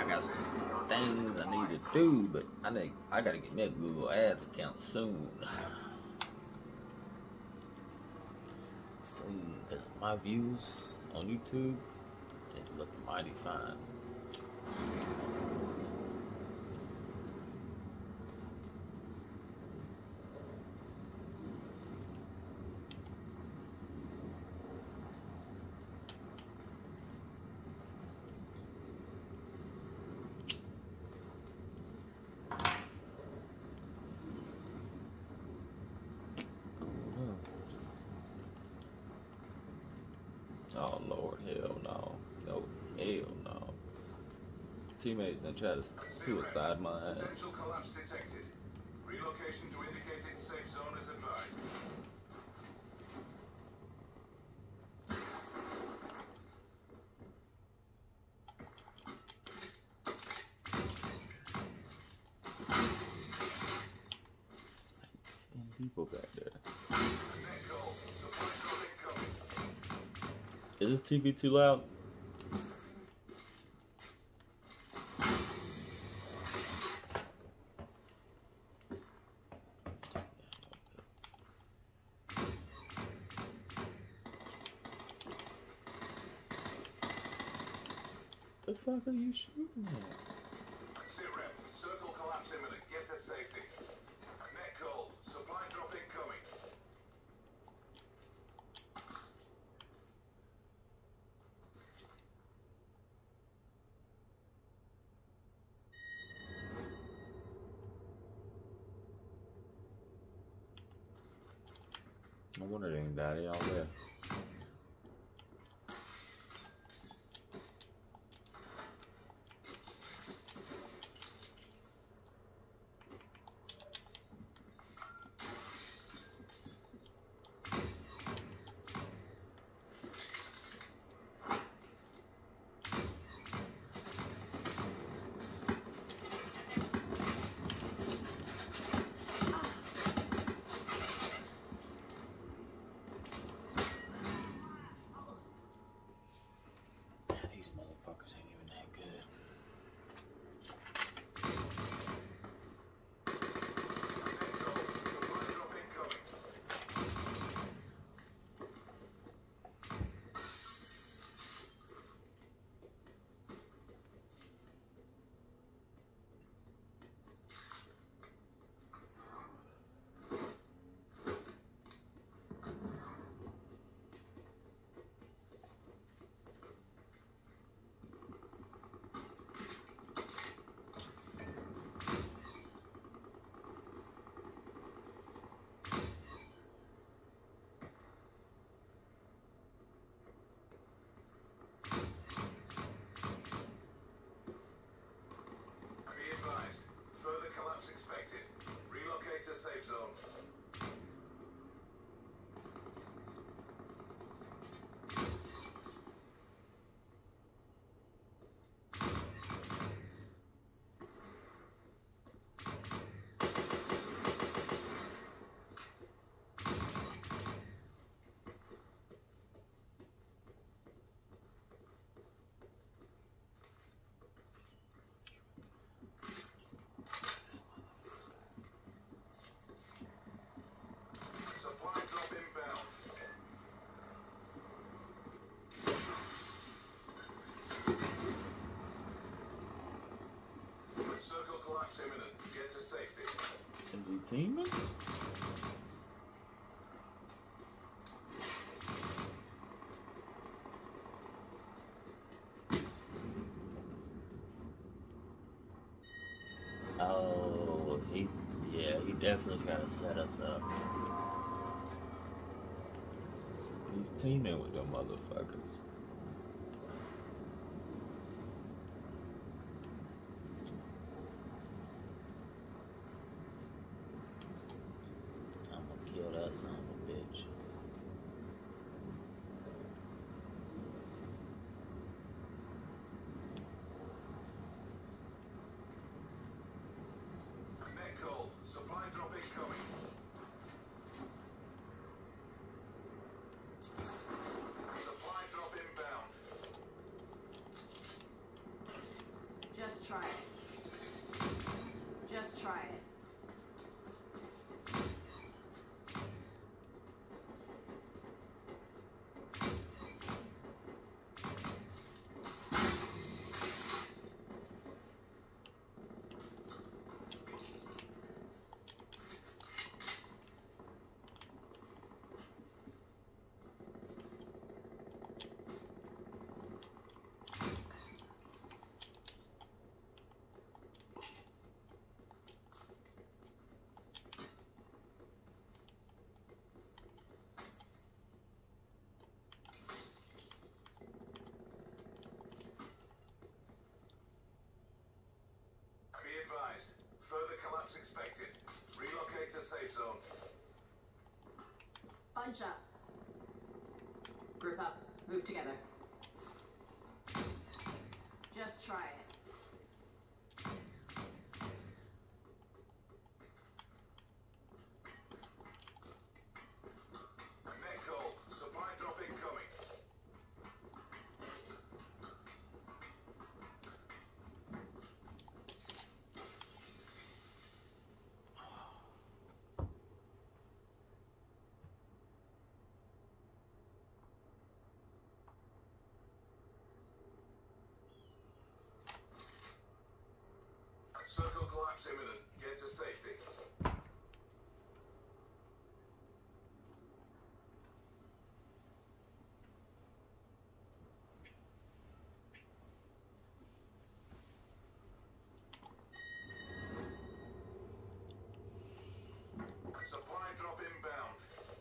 I got some things I need to do, but I gotta get me a Google Ads account soon. See, because my views on YouTube is looking mighty fine. Oh Lord, hell no. No, hell no. Teammates then try to suicide my ass. Potential collapse detected. Relocation to indicated safe zone is advised. People back there. Is this TV too loud? The fuck are you shooting at? SIREP, circle collapse imminent. Get to safety. Net call. Supply drop incoming. I wonder they ain't died all there. These motherfuckers ain't even that good. Further collapse expected. Relocate to safe zone. Supply drop inbound. Circle collapse imminent. Get to safety. Is he teaming? Oh, he definitely trying to set us up. He's teaming with them motherfuckers. I'm gonna kill that son of a bitch. Net call. Supply drop incoming. Supply drop inbound. Just Just try it. Just try it. Be advised. Further collapse expected. Relocate to safe zone. Bunch up. Group up. Move together. Just try it. Net call. Supply drop incoming. Circle collapse imminent. Get to safety. Supply drop inbound.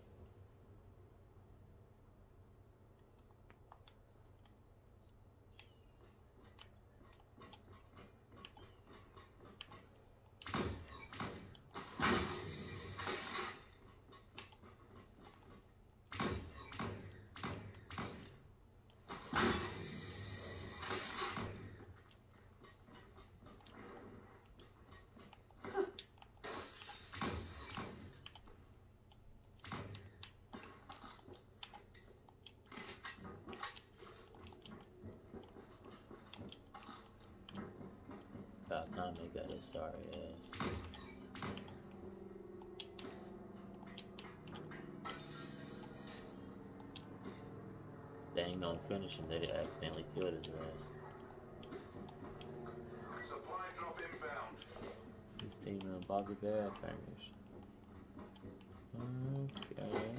About time they got it started, yes. They ain't gonna finish him, they accidentally killed his ass. Supply drop inbound. This team of Bobby Bear fingers. Okay.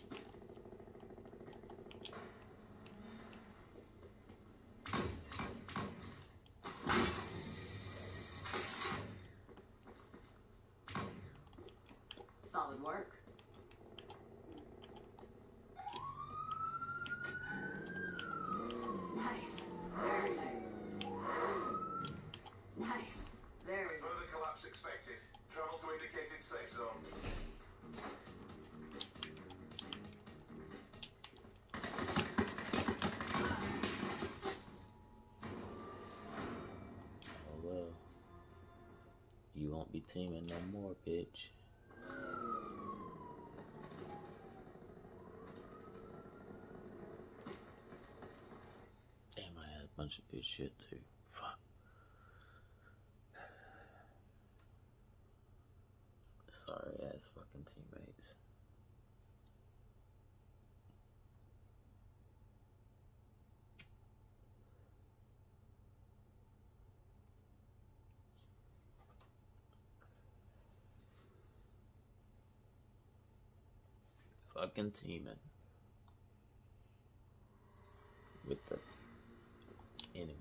Solid work. Nice. Very nice. Nice. Very Further nice. collapse expected. Travel to indicated safe zone. Oh well. You won't be teaming no more, bitch. Damn, I had a bunch of good shit too. Fuck. Sorry ass fucking teammates. Fucking teaming with the enemies.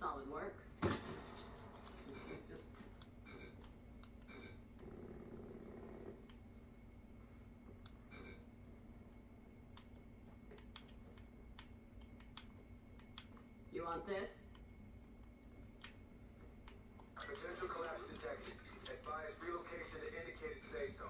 Solid work. Just... You want this? Potential collapse detected. Advise relocation to indicated safe zone.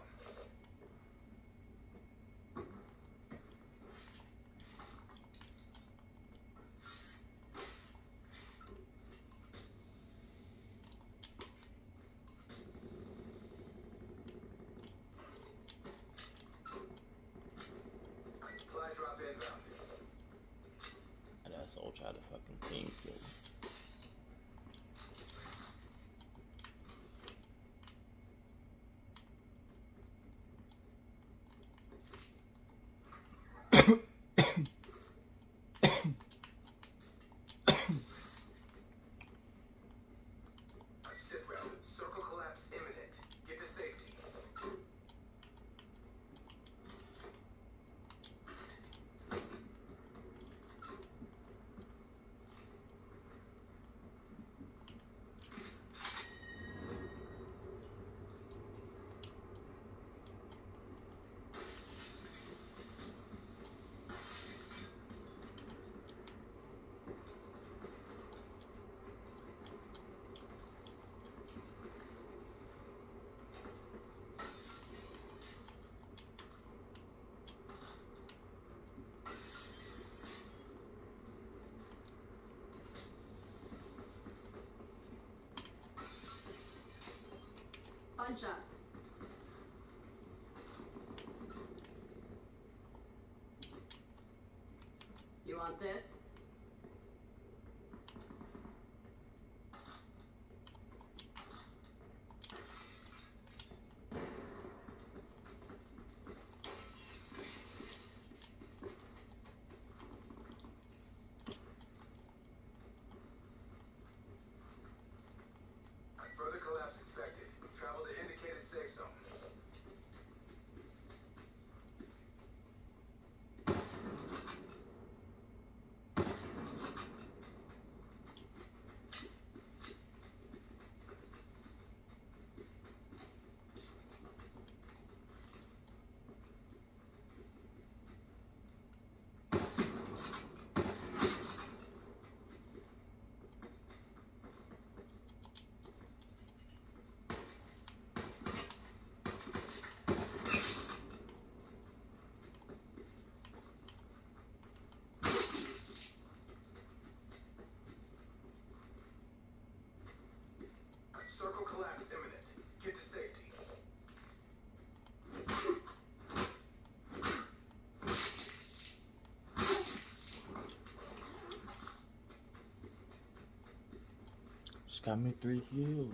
Supply drop inbound. And that's all try to fucking team kill me. Sit rep. Circle collapse imminent. Get to safety. Bunch up. You want this? Further collapse expected. Travel to indicated safe zone. Circle collapse imminent. Get to safety. Just got me 3 kills.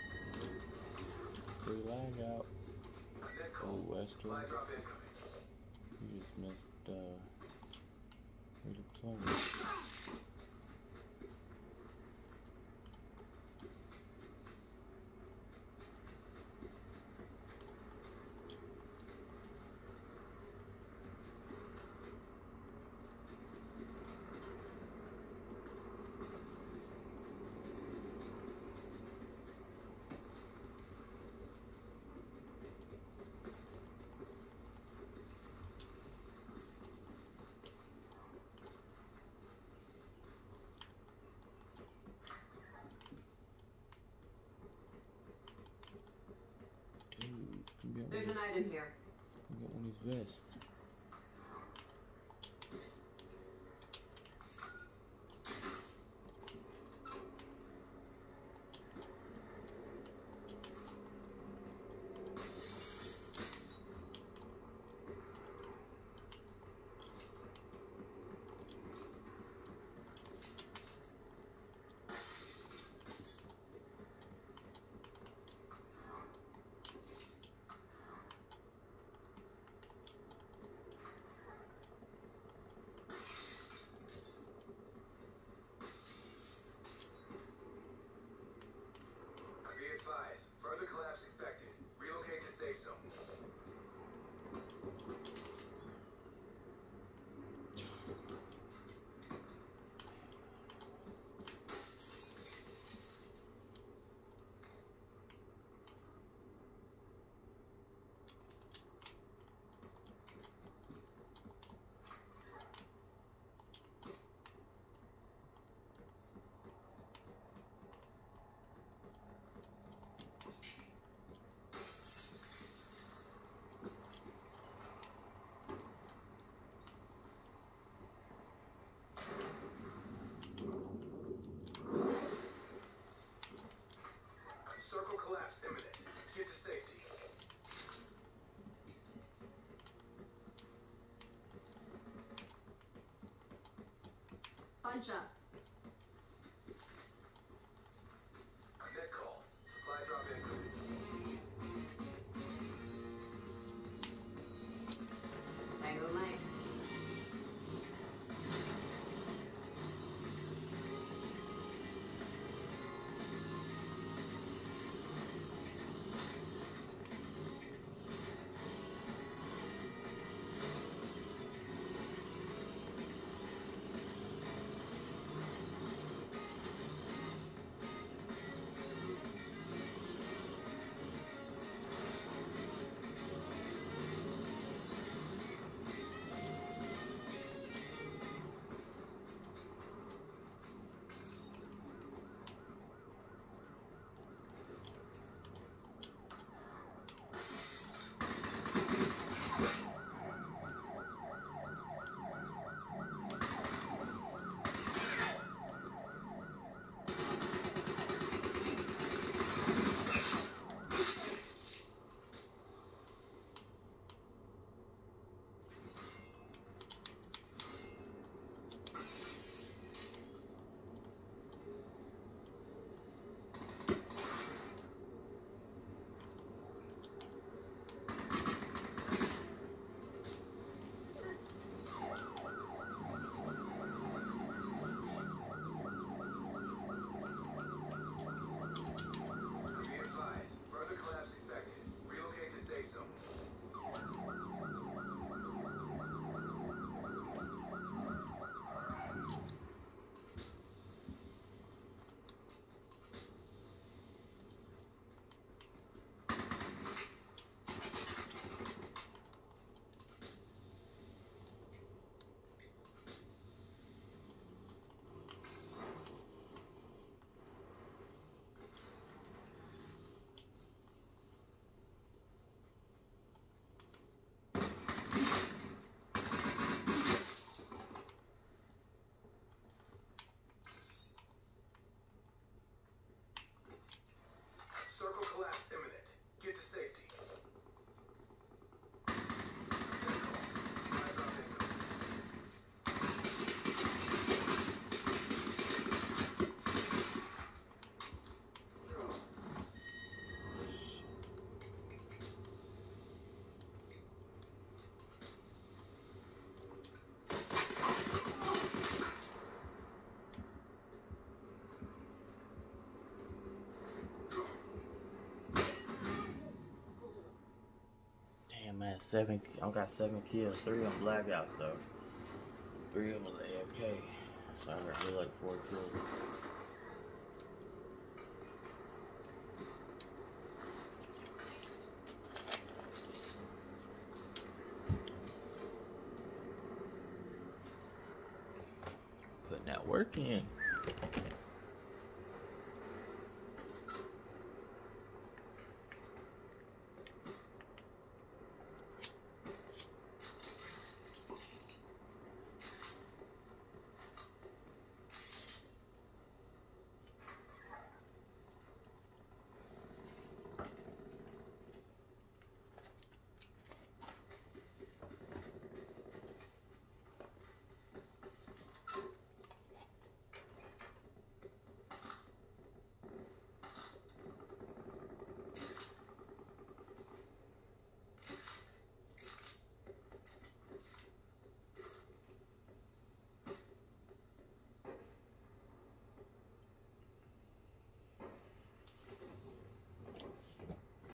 3 lag out. Oh, Western. Supply drop incoming. You just missed redeployment. There's an item here. Get one of these vests. Punch up. Net call. Supply drop incoming. Tango Mike. Be advised. Further collapse expected. Relocate to safe zone. Circle collapse imminent. Get to safety. Supply drop incoming. Damn, man, I got 7 kills, 3 on blackout though. 3 of them was AFK. So I got really like 4 kills. Putting that work in.